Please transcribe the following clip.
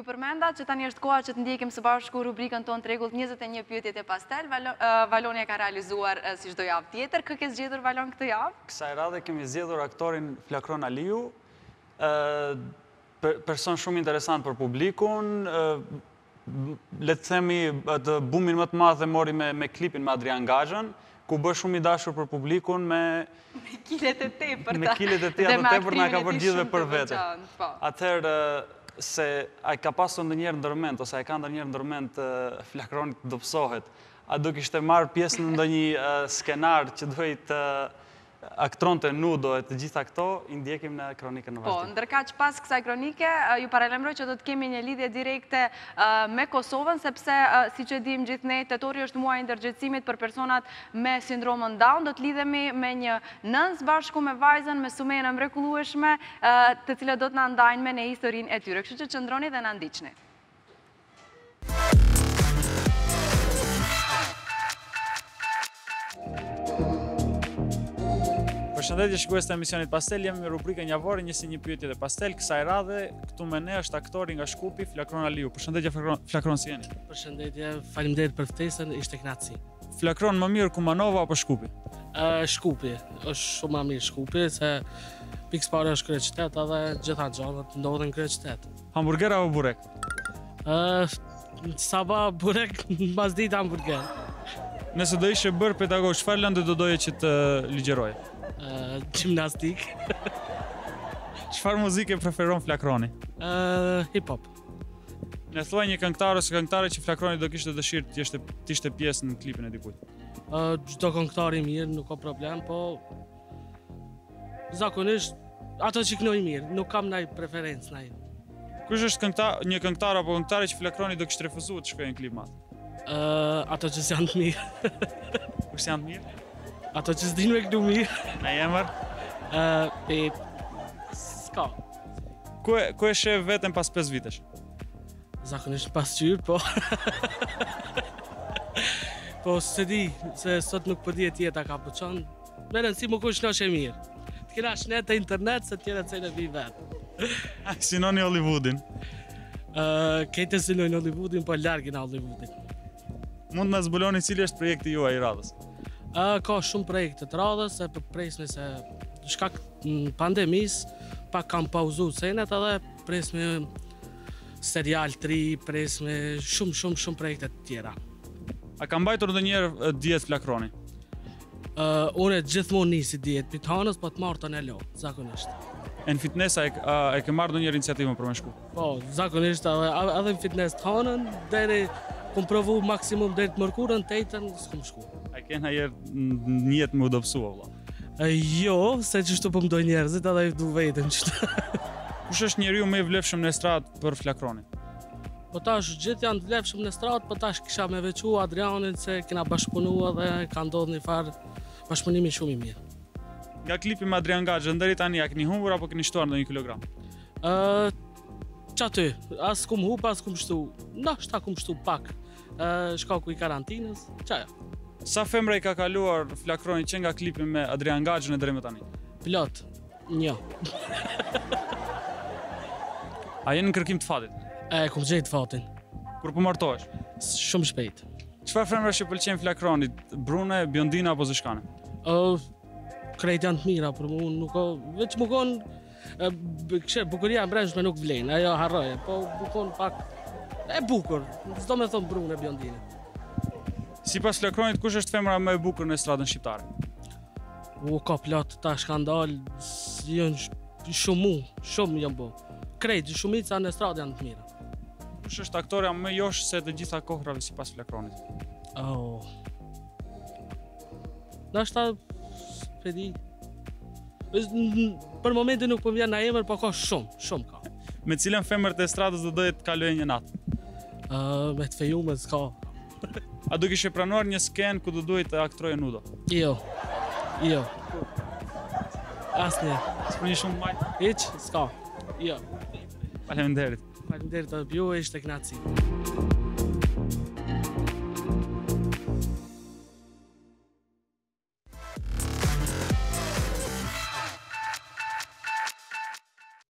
përmenda që tani është koha që të ndjekim së bashku rubrikën tonë Tregullt 21 pyetjet e pastel. Valoni e ka realizuar si çdo javë tjetër. Kë ke zgjedhur Valon këtë javë? Kësaj radhe kemi zgjedhur aktorin Flakron Aliu, person shumë interesant për publikun, le të themi atë bumin më të madh e mori me klipin me Adrian Gazhën, ku bë shumë i dashur për publikun me kilet e tepërta. Me kilet e tepërta na ka bërë gjithëve për vete. Atëherë se ai ka pasur ndonjëherë ndërmend ose ai ka ndonjëherë ndërmend Flakronit dobësohet, a do kishte marrë pjesë në ndonjë skenar që duhej të aktronte nudo e të gjitha këto, i ndjekim në kronikën në vazhdim. Po, ndërkaq pas kësaj kronike, ju paralajmëroj që do të kemi një lidhje direkte me Kosovën, sepse, siç e dim gjithë ne, tetori është muaji i ndërgjegjësimit për personat me sindromën Down. Do të lidhemi me një nënës bashku me vajzën me sumen e mrekullueshme, të cilët do të na ndajnë me në historinë e tyre. Kështu që qëndroni dhe na ndiqni. Përshëndetje shikues të emisionit Pastel, jemi me rubrikën javore 21 pyetje dhe pastel. Kësaj radhe këtu me ne është aktori nga Shkupi, Flakron Aliu. Përshëndetje Flakron, si jeni? Përshëndetje, faleminderit për ftesën, ishte kënaqësi. Flakron, më mirë Kumanova apo Shkupi? Shkupi, është shumë më mirë Shkupi, se pikëparë është kryeqytet edhe gjitha gjërat ndodhen në kryeqytet. Hamburger apo burek? Sabah burek, mbas ditë hamburger. Nëse do ishe bërë pedagog, çfarë lëndë do doje që të ligjeroje? Gjimnastik. Çfarë muzike preferon Flakroni? Hip-hop. Ne thuaj një këngëtar ose këngëtare që Flakroni do kishte dëshirë të ishte pjesë në klipin e dikujt. Çdo këngëtar i mirë, nuk ka problem, po zakonisht ato që kënoj mirë, nuk kam ndaj preferencë ndaj. Kush është një këngëtar apo këngëtare që Flakroni do kishte refuzuar të shkojë në klip me atë? Ato që s'janë të mirë. Kush janë të mirë? Ato që s'dinë me këtu mirë. Në emër? S'ka. Ku e sheh veten pas 5 vitesh? Zakonisht pas qyrë, po. Po se di, se sot nuk po dihet jeta ka po qonë. Me rëndësi më kush nosh e mirë. Të kena shnet e internet se tjera të cejnë e vi vetë. Sinoni Hollywoodin? Kejtë sinoni Hollywoodin, po largin a Hollywoodin. Mund të na zbuloni cili është projekti juaj i radhës? Ka shumë projekte të radhës, se presme se shkak pandemis, pak kam pauzu senet edhe presme serial 3, presme shumë projekte të tjera. A ka mbajtur ndonjëherë dietë Flakroni? Unë gjithmonë nisi dietë pitanës, po të marrë të në lo, zakonisht. E në fitness e ke marrë ndonjëherë iniciativën për me shku? Po, zakonisht edhe në fitness të hanën, deri kum provu maksimum deri të mërkurën, të ejtën, s'kum shku. A ke ndonjëherë një jetë më udopsua, valla? Jo, se qështu po mdoj njerëzit edhe i du vetën qështu. Kush është njeriu më i vlefshëm në estradë për Flakronin? Po tash gjithë janë të vlefshëm në estradë, po tash kisha me veçu Adrianin se kena bashkëpunua dhe ka ndodhur një farë bashkëpunimi shumë i mirë. Nga klipi me Adrian Gazhën deri tani a keni humbur apo keni shtuar ndonjë kilogram? Qaty, as kum humb, as kum shtu. Ndoshta kum shtu pak. Shkaku i karantinës, qaja. Sa femra i ka kaluar Flakroni që nga klipi me Adrian Gazhën e deri më tani? Plot, një. A jeni në kërkim të fatit? Kum gjetë fatin. Kur po martohesh? Shumë shpejt. Çfarë femra që pëlqen Flakronit? Brune, biondina apo zeshkane? Krejt janë të mira, për mu nuk o... Veç më konë... Bukuria në brendshme nuk vlen, ajo harroje, po bukon pak... E bukur, s'do me thonë brune, biondine. Sipas Flakronit, kush është femra më e bukur në estradën shqiptare? Ka plot, ta shkandal, janë shumë janë bo. Krejt, shumica në estradë janë të mira. Kush është aktoreja më josh se të gjitha kohrave sipas Flakronit? Nashta, s'pedi. Për momentin nuk po vjen na emër, po ka shumë ka. Me cilën femër të estradës do doje të kaloje një natë? Me të fejume s'ka. A do kishe pranuar një sken ku do duhet të aktroje nudo? Jo. Asnjë. S'përnjë shumë majtë? Hiç, s'ka. Jo. Faleminderit. Faleminderit edhe ju, ishte kënaqësi.